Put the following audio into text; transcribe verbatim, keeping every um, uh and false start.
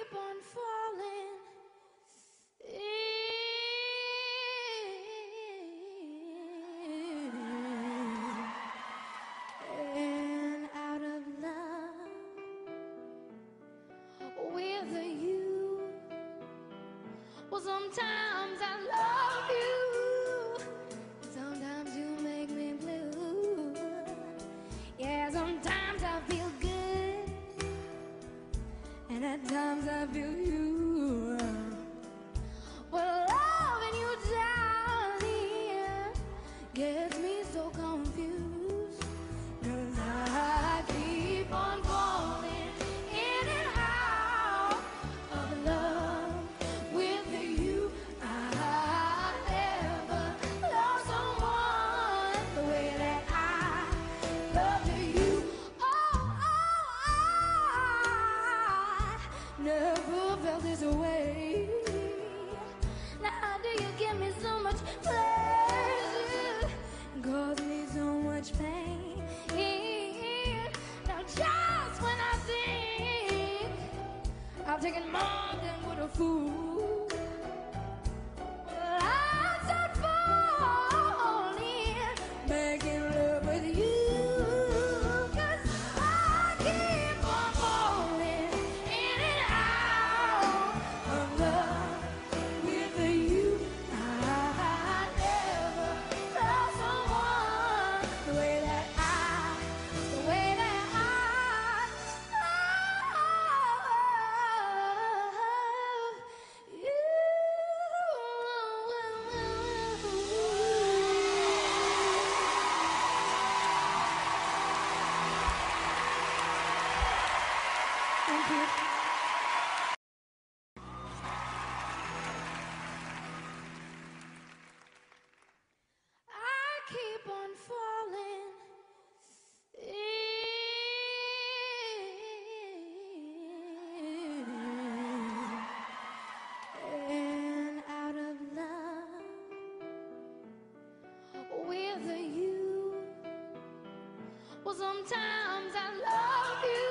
keep on falling in and out of love with you. Well, sometimes I love you, sometimes you make me blue. Yeah, sometimes I feel good, and at times I feel you. Well, loving you, darling, gets me so confused, 'cause I keep on falling in and out of love with you. I never loved someone the way that I love you. Oh, oh, I never felt this way. Now do you give me so much pleasure, cause me so much pain? Now just when I think I've taken more than what a fool, well, I start falling, making love with you. 'Cause I keep on falling in and out of love with you. I never love someone the way that I, the way that I love you. Thank you. I keep on falling in and out of love with you. Well, sometimes I love you,